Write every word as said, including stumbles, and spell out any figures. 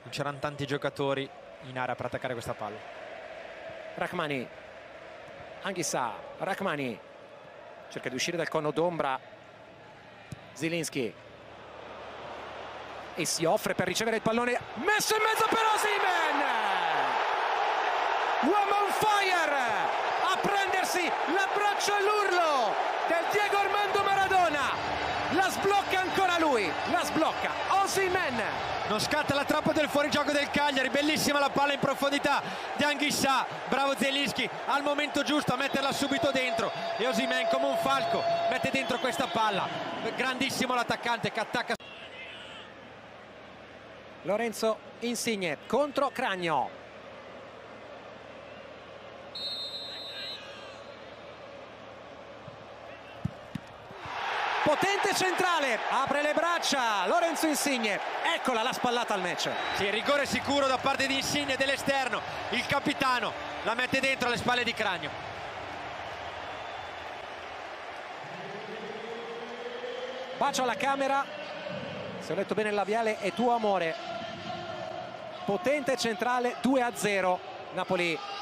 non c'erano tanti giocatori in area per attaccare questa palla. Rachmani, Anghissà, Rachmani cerca di uscire dal cono d'ombra, Zielinski, e si offre per ricevere il pallone, messo in mezzo per Osimhen, uomo on fire a prendersi l'abbraccio all'urlo del Diego Armando Maradona. La sblocca ancora lui, la sblocca Osimhen. Non scatta la trappola del fuorigioco del Cagliari, bellissima la palla in profondità di Anghissà, bravo Zielinski al momento giusto a metterla subito dentro, e Osimhen come un falco mette dentro questa palla, grandissimo l'attaccante che attacca. Lorenzo Insigne contro Cragno. Potente centrale, apre le braccia Lorenzo Insigne, eccola la spallata al match. Sì, rigore sicuro da parte di Insigne dell'esterno, il capitano la mette dentro alle spalle di Cragno. Bacio alla camera, se ho letto bene il labiale è tuo amore. Potente centrale, due a zero, Napoli